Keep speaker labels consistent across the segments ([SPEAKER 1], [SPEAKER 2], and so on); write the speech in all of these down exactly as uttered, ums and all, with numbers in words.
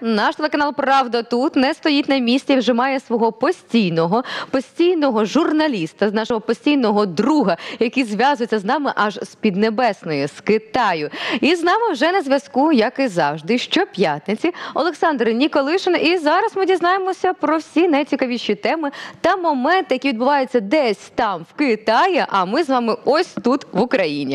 [SPEAKER 1] Наш телеканал «Правда тут» не стоїть на місці, вже має свого постійного, постійного журналіста, з нашого постійного друга, який зв'язується з нами аж з Піднебесної, з Китаю. І з нами вже на зв'язку, як і завжди, щоп'ятниці, Олександр Ніколишин. І зараз ми дізнаємося про всі найцікавіші теми та моменти, які відбуваються десь там, в Китаї, а ми з вами ось тут, в Україні.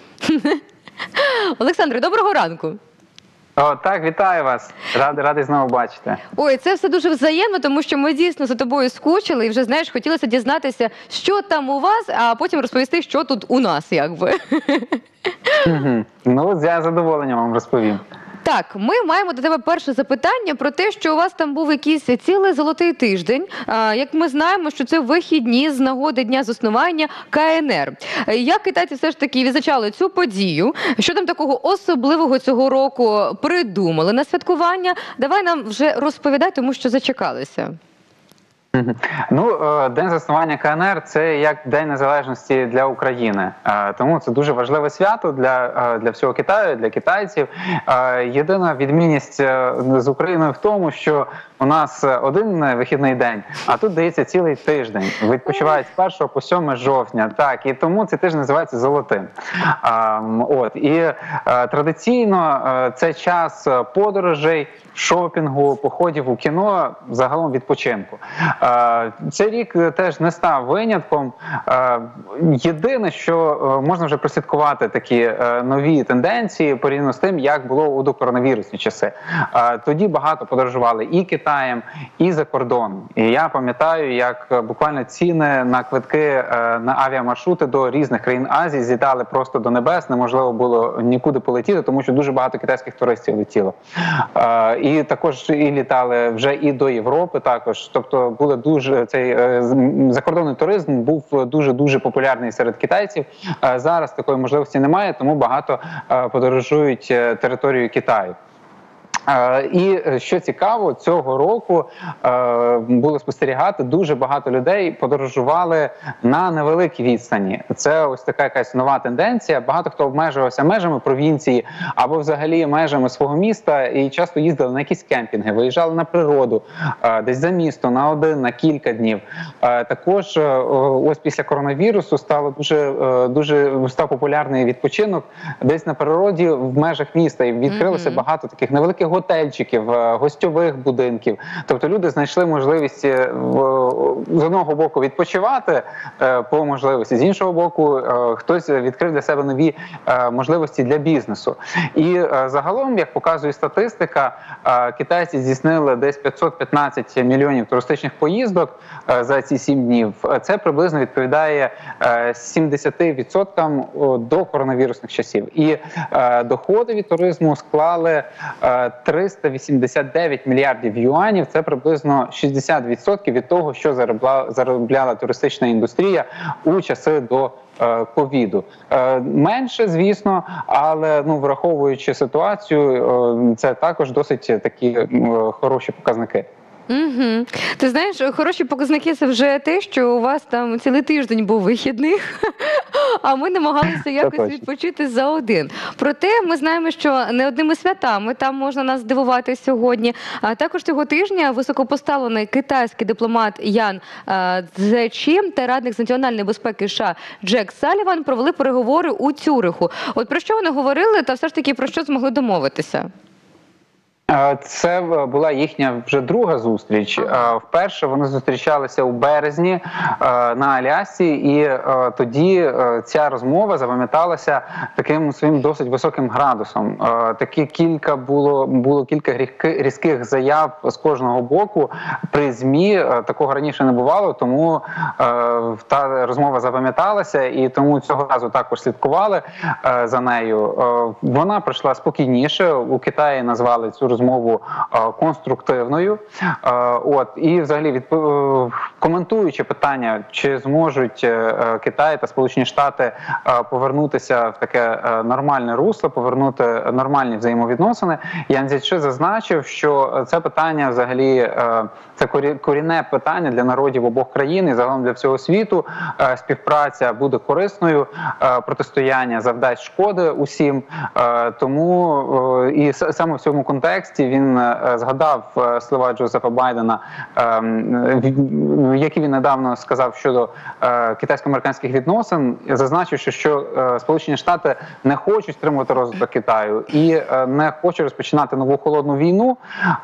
[SPEAKER 1] Олександре, доброго ранку.
[SPEAKER 2] О, так, вітаю вас. Радий, радий знову бачити.
[SPEAKER 1] Ой, це все дуже взаємно, тому що ми дійсно за тобою скучили і вже, знаєш, хотілося дізнатися, що там у вас, а потім розповісти, що тут у нас, якби.
[SPEAKER 2] Угу. Ну, я з задоволенням вам розповім.
[SPEAKER 1] Так, ми маємо до тебе перше запитання про те, що у вас там був якийсь цілий золотий тиждень. А, як ми знаємо, що це вихідні з нагоди дня заснування Ка Ен Ер. Як китайці все ж таки відзначали цю подію? Що там такого особливого цього року придумали на святкування? Давай нам вже розповідай, тому що зачекалися.
[SPEAKER 2] Ну, День заснування Ка Ен Ер – це як День Незалежності для України. Тому це дуже важливе свято для, для всього Китаю, для китайців. Єдина відмінність з Україною в тому, що у нас один вихідний день, а тут дається цілий тиждень. Відпочивають з першого по сьоме жовтня. Так, і тому цей тиждень називається золотим. От. І традиційно це час подорожей, шопінгу, походів у кіно, загалом відпочинку. Цей рік теж не став винятком. Єдине, що можна вже прослідкувати такі нові тенденції порівняно з тим, як було у докоронавірусні часи. Тоді багато подорожували і Китаєм, і за кордоном. І я пам'ятаю, як буквально ціни на квитки на авіамаршрути до різних країн Азії злітали просто до небес, неможливо було нікуди полетіти, тому що дуже багато китайських туристів летіло. І також і літали вже і до Європи також. Тобто були дуже цей закордонний туризм був дуже-дуже популярний серед китайців. Зараз такої можливості немає, тому багато подорожують територію Китаю. І що цікаво, цього року було спостерігати, дуже багато людей подорожували на невеликій відстані. Це ось така якась нова тенденція. Багато хто обмежувався межами провінції або взагалі межами свого міста і часто їздили на якісь кемпінги, виїжджали на природу, десь за місто, на один, на кілька днів. Також ось після коронавірусу стало дуже, дуже став популярний відпочинок десь на природі в межах міста. І відкрилося mm-hmm. багато таких невеликих готельчиків, гостьових будинків. Тобто люди знайшли можливість з одного боку відпочивати по можливості, з іншого боку хтось відкрив для себе нові можливості для бізнесу. І загалом, як показує статистика, китайці здійснили десь п'ятсот п'ятнадцять мільйонів туристичних поїздок за ці сім днів. Це приблизно відповідає сімдесяти відсоткам до коронавірусних часів. І доходи від туризму склали триста вісімдесят дев'ять мільярдів юанів, це приблизно шістдесят відсотків від того, що заробляла, заробляла туристична індустрія у часи до ковіду. Менше, звісно, але ну, враховуючи ситуацію, це також досить такі хороші показники.
[SPEAKER 1] Угу. Ти знаєш, хороші показники – це вже те, що у вас там цілий тиждень був вихідних, а ми намагалися якось відпочити за один. Проте ми знаємо, що не одними святами там можна нас здивувати сьогодні. А також цього тижня високопоставлений китайський дипломат Ян Цзечі та радник з національної безпеки США Джек Саліван провели переговори у Цюриху. От про що вони говорили та все ж таки про що змогли домовитися?
[SPEAKER 2] Це була їхня вже друга зустріч. Вперше вони зустрічалися у березні на Алясці, і тоді ця розмова запам'яталася таким своїм досить високим градусом. Такі кілька було, було кілька різких заяв з кожного боку. При ЗМІ такого раніше не бувало, тому та розмова запам'яталася, і тому цього разу також слідкували за нею. Вона пройшла спокійніше, у Китаї назвали цю розмову конструктивною. От. І взагалі від... коментуючи питання, чи зможуть Китай та Сполучені Штати повернутися в таке нормальне русло, повернути нормальні взаємовідносини, Ян Цзячжи зазначив, що це питання взагалі це корінне питання для народів обох країн і загалом для всього світу. Співпраця буде корисною, протистояння завдасть шкоди усім. Тому і саме в цьому контексті він згадав слова Джозефа Байдена, які він недавно сказав щодо китайсько-американських відносин, зазначивши, що Сполучені Штати не хочуть стримувати розвиток Китаю і не хочуть розпочинати нову холодну війну.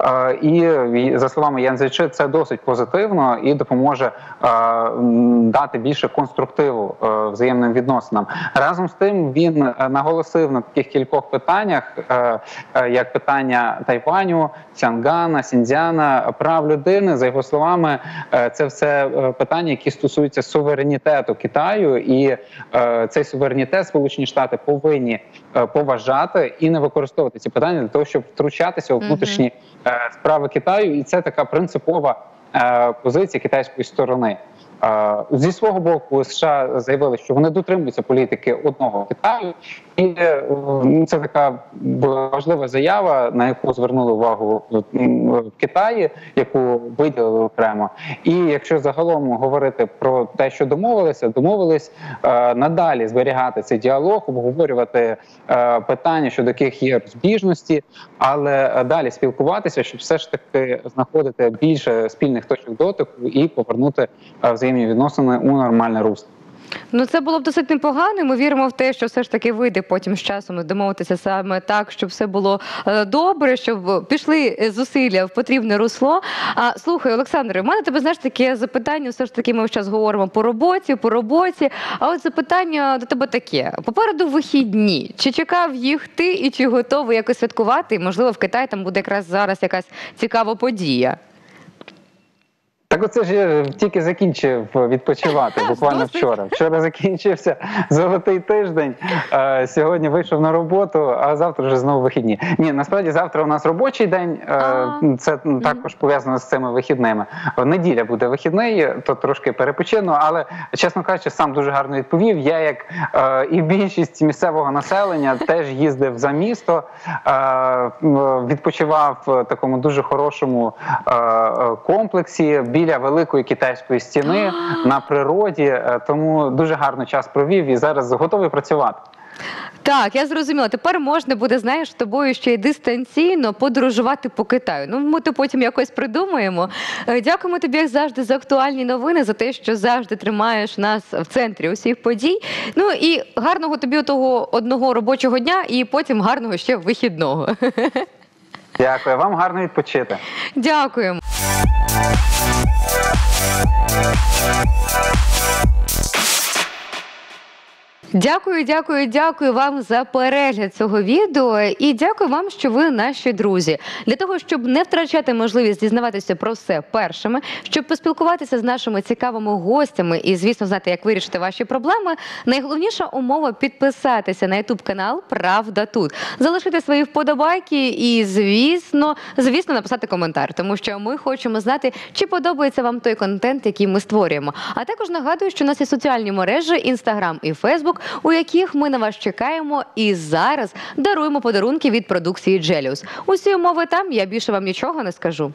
[SPEAKER 2] І, за словами Ян Цзячжи, це досить позитивно і допоможе дати більше конструктиву взаємним відносинам. Разом з тим він наголосив на таких кількох питаннях, як питання Тайваню, Цянгана, Сіньцзяна, прав людини. За його словами, це все питання, які стосуються суверенітету Китаю, і цей суверенітет Сполучені Штати повинні поважати і не використовувати ці питання для того, щоб втручатися у внутрішні справи Китаю. І це така принципова позиція китайської сторони. Зі свого боку, США заявили, що вони дотримуються політики одного Китаю, і це така важлива заява, на яку звернули увагу в Китаї, яку виділили окремо. І якщо загалом говорити про те, що домовилися, домовились надалі зберігати цей діалог, обговорювати питання, щодо яких є розбіжності, але далі спілкуватися, щоб все ж таки знаходити більше спільних точок дотику і повернути взаємні відносини у нормальне русло.
[SPEAKER 1] Ну, це було б досить непогано. Ми віримо в те, що все ж таки вийде потім з часом домовитися саме так, щоб все було добре, щоб пішли зусилля в потрібне русло. А слухай, Олександре, у мене тебе, знаєш, таке запитання, все ж таки ми зараз говоримо по роботі, по роботі. А от запитання до тебе таке. Попереду вихідні. Чи чекав їх ти і чи готовий якось святкувати? І, можливо, в Китаї там буде якраз зараз якась цікава подія.
[SPEAKER 2] Так оце ж я тільки закінчив відпочивати, буквально вчора. Вчора закінчився золотий тиждень, сьогодні вийшов на роботу, а завтра вже знову вихідні. Ні, насправді завтра у нас робочий день, це також пов'язано з цими вихідними. Неділя буде вихідний, то трошки перепочину, але, чесно кажучи, сам дуже гарно відповів. Я, як і більшість місцевого населення, теж їздив за місто, відпочивав в такому дуже хорошому комплексі, біля великої китайської стіни, на природі, тому дуже гарно час провів і зараз готовий працювати.
[SPEAKER 1] Так, я зрозуміла. Тепер можна буде, знаєш, з тобою ще й дистанційно подорожувати по Китаю. Ну, ми то потім якось придумаємо. Дякуємо тобі, як завжди, за актуальні новини, за те, що завжди тримаєш нас в центрі усіх подій. Ну і гарного тобі того одного робочого дня і потім гарного ще вихідного.
[SPEAKER 2] Дякую. Вам гарно відпочити.
[SPEAKER 1] Дякуємо. Дякую, дякую, дякую вам за перегляд цього відео і дякую вам, що ви наші друзі. Для того, щоб не втрачати можливість дізнаватися про все першими, щоб поспілкуватися з нашими цікавими гостями і, звісно, знати, як вирішити ваші проблеми, найголовніша умова – підписатися на ютуб-канал «Правда тут». Залишити свої вподобайки і, звісно, звісно, написати коментар, тому що ми хочемо знати, чи подобається вам той контент, який ми створюємо. А також нагадую, що у нас є соціальні мережі Інстаграм і Фейсбук, у яких ми на вас чекаємо і зараз даруємо подарунки від продукції Джеліус. Усі умови там, я більше вам нічого не скажу.